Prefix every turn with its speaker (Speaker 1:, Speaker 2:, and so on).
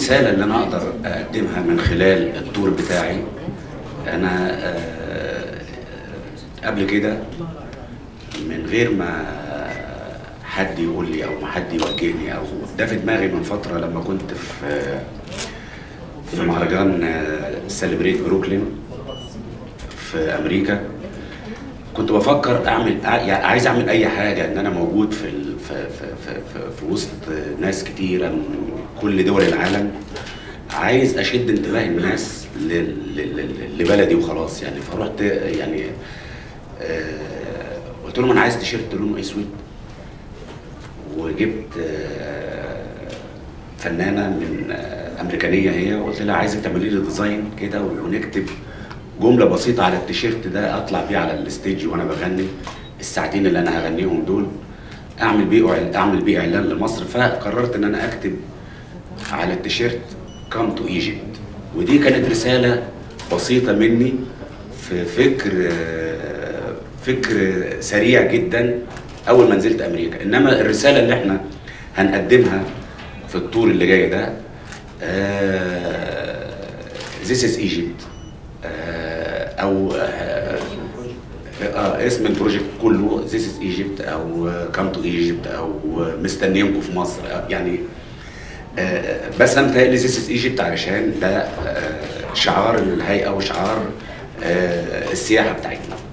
Speaker 1: الرسالة اللي أنا أقدر أقدمها من خلال التور بتاعي. أنا قبل كده من غير ما حد يقول لي أو ما حد يوجهني، أو ده في دماغي من فترة لما كنت في مهرجان سيلبريت بروكلين في أمريكا. كنت بفكر يعني عايز أعمل أي حاجة، إن أنا موجود في وسط ناس كتيرة من كل دول العالم، عايز اشد انتباه الناس لبلدي وخلاص يعني. فروحت يعني قلت لهم انا عايز تيشيرت لونه اسود، وجبت فنانه من امريكانيه هي، وقلت لها عايزك تعملي لي ديزاين كده ونكتب جمله بسيطه على التيشيرت ده اطلع بيه على الستيج وانا بغني الساعتين اللي انا هغنيهم دول، اعمل بيه اعلان لمصر. فقررت ان انا اكتب على التيشيرت Come to Egypt. ودي كانت رسالة بسيطة مني في فكر سريع جدا أول ما نزلت أمريكا. إنما الرسالة اللي إحنا هنقدمها في التور اللي جاي ده This is Egypt، أو اسم البروجكت كله This is Egypt، أو Come to Egypt، أو مستنيينكم في مصر يعني. بس انا متهيألي This is Egypt علشان ده شعار الهيئة وشعار السياحة بتاعتنا.